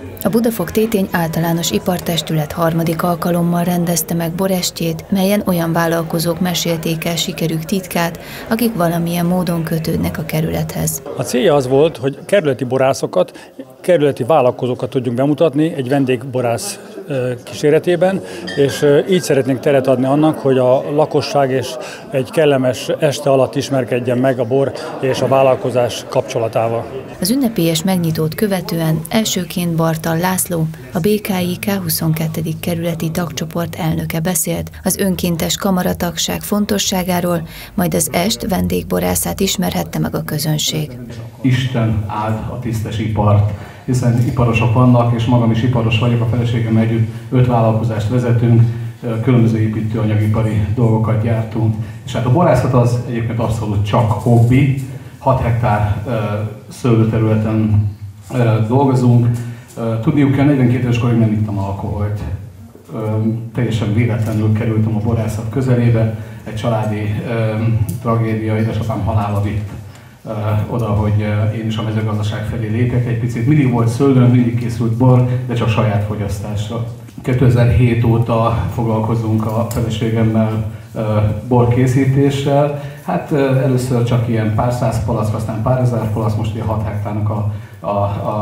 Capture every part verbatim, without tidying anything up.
A Budafok Tétény Általános Ipartestület harmadik alkalommal rendezte meg borestjét, melyen olyan vállalkozók mesélték el sikerük titkát, akik valamilyen módon kötődnek a kerülethez. A célja az volt, hogy kerületi borászokat, kerületi vállalkozókat tudjunk bemutatni egy vendégborász kíséretében, és így szeretnénk teret adni annak, hogy a lakosság és egy kellemes este alatt ismerkedjen meg a bor és a vállalkozás kapcsolatával. Az ünnepélyes megnyitót követően elsőként Bartal László, a bé ká i ká huszonkettedik kerületi tagcsoport elnöke beszélt az önkéntes kamaratagság fontosságáról, majd az est vendégborászát ismerhette meg a közönség. Isten áld a tisztes ipart, hiszen iparosok vannak, és magam is iparos vagyok, a feleségemmel együtt öt vállalkozást vezetünk, különböző építőanyagipari dolgokat gyártunk. És hát a borászat az egyébként abszolút csak hobbi, hat hektár szőlőterületen dolgozunk. Tudniuk kell, negyvenkét éves korig nem ittam alkoholt. Teljesen véletlenül kerültem a borászat közelébe, egy családi tragédia, édesapám halála vitt oda, hogy én is a mezőgazdaság felé lépek egy picit. Mindig volt szőlőm, mindig készült bor, de csak saját fogyasztásra. kétezer-hét óta foglalkozunk a feleségemmel borkészítéssel. Hát először csak ilyen pár száz palack, aztán pár ezer palack, most ugye hat hektárnak a, a, a,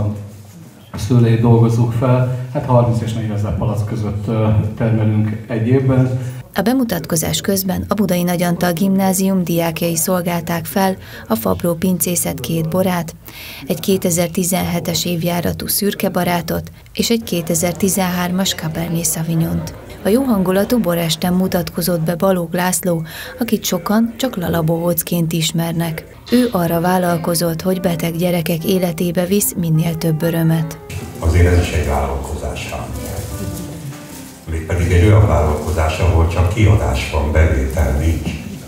a szőlét dolgozzuk fel. Hát harminc és negyvenezer palack között termelünk egy évben. A bemutatkozás közben a Budai Nagy Antal Gimnázium diákjai szolgálták fel a Fabró pincészet két borát, egy kétezer-tizenhetes évjáratú szürke barátot és egy kétezer-tizenhármas Cabernet Sauvignont. A jó hangulatú boresten mutatkozott be Balogh László, akit sokan csak lalabohócként ismernek. Ő arra vállalkozott, hogy beteg gyerekek életébe visz minél több örömet. Azért ez is egy vállalkozás. Mégpedig egy olyan vállalkozás, ahol csak kiadás van, bevétel nincs.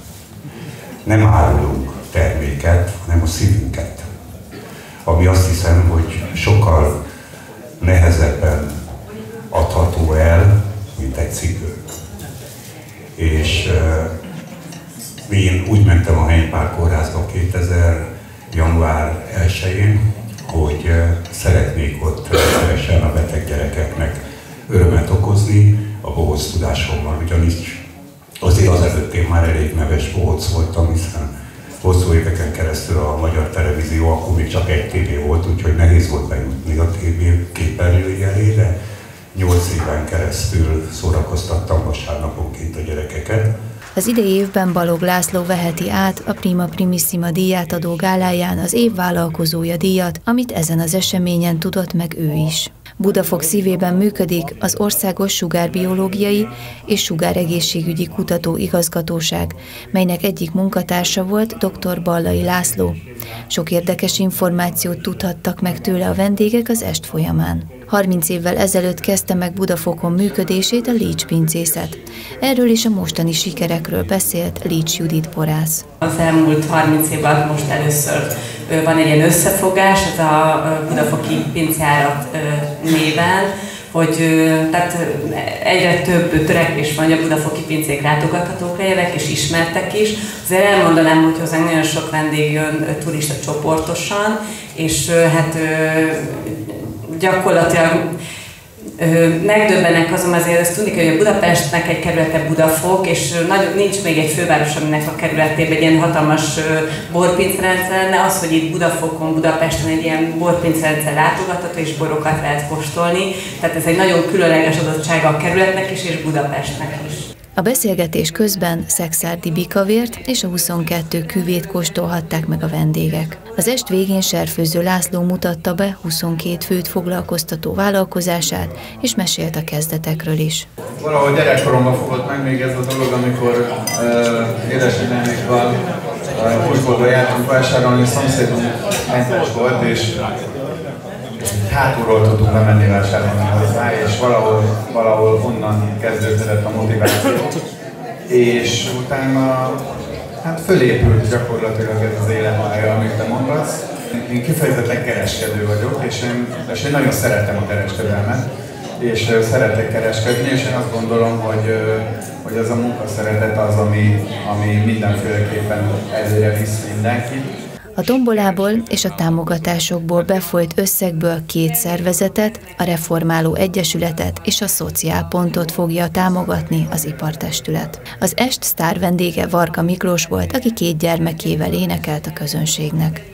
Nem árulunk terméket, hanem a szívünket. Ami azt hiszem, hogy sokkal nehezebben adható el, mint egy cipő. És uh, én úgy mentem a Henypál kórházba kétezer január elsején, hogy uh, szeretnék ott szívesen a beteg gyerekeknek örömet okozni a bohóc tudásommal, ugyanis azért azelőtt én már elég neves bohóc voltam, hiszen hosszú éveken keresztül a Magyar Televízió, akkor még csak egy tévé volt, úgyhogy nehéz volt bejutni a tévé képernyői elé, de nyolc éven keresztül szórakoztattam vasárnaponként a gyerekeket. Az idei évben Balogh László veheti át a Prima Primissima díját adó gáláján az év vállalkozója díjat, amit ezen az eseményen tudott meg ő is. Budafok szívében működik az Országos Sugárbiológiai és Sugáregészségügyi Kutató Igazgatóság, melynek egyik munkatársa volt dr. Ballai László. Sok érdekes információt tudhattak meg tőle a vendégek az est folyamán. harminc évvel ezelőtt kezdte meg Budafokon működését a Lícs pincészet. Erről és a mostani sikerekről beszélt Lícs Judit borász. Az elmúlt harminc év alatt most először van egy ilyen összefogás, ez a Budafoki Pincéjárat néven, hogy tehát egyre több törekvés van, hogy a budafoki pincék látogathatók legyenek és ismertek is. Azért elmondanám, hogy hozzánk nagyon sok vendég jön turista csoportosan, és hát gyakorlatilag megdöbbenek azon, azért azt tudni, hogy a Budapestnek egy kerülete Budafok, és nagyon, nincs még egy főváros, aminek a kerületében egy ilyen hatalmas borpincrendszer lenne. Az, hogy itt Budafokon, Budapesten egy ilyen borpincrendszer látogatható, és borokat lehet kóstolni. Tehát ez egy nagyon különleges adottsága a kerületnek is, és Budapestnek is. A beszélgetés közben Szekszárdi bikavért és a huszonkettő küvét kóstolhatták meg a vendégek. Az est végén Serfőző László mutatta be huszonkét főt foglalkoztató vállalkozását, és mesélt a kezdetekről is. Valahogy gyerekkoromban fogott meg még ez a dolog, amikor uh, édesanyámékkal uh, Pusboltba jártunk vásárolni, szomszédunk mentes volt, és hátulról tudtunk bemenni vásárolni hozzá, és valahol, valahol onnan kezdődött a motiváció. És utána hát fölépült gyakorlatilag ez az életpálya, amit te mondasz. Én kifejezetten kereskedő vagyok, és én, és én nagyon szeretem a kereskedelmet, és szeretek kereskedni, és én azt gondolom, hogy, hogy az a munkaszeretet az, ami, ami mindenféleképpen előre visz mindenkit. A tombolából és a támogatásokból befolyt összegből két szervezetet, a Reformáló Egyesületet és a Szociálpontot fogja támogatni az ipartestület. Az est sztár vendége Varga Miklós volt, aki két gyermekével énekelt a közönségnek.